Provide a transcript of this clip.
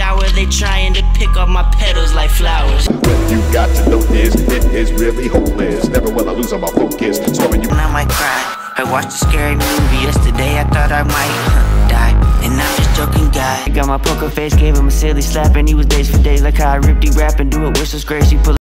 shower, they trying to pick up my petals like flowers. What you got to know is, it is really hopeless. Never will I lose on my focus. Storing you. And I might cry. I watched a scary movie yesterday, I thought I might die. And I'm just joking, guy. I got my poker face, gave him a silly slap, and he was dazed for days, like how I ripped he rap and do it with such grace. He pull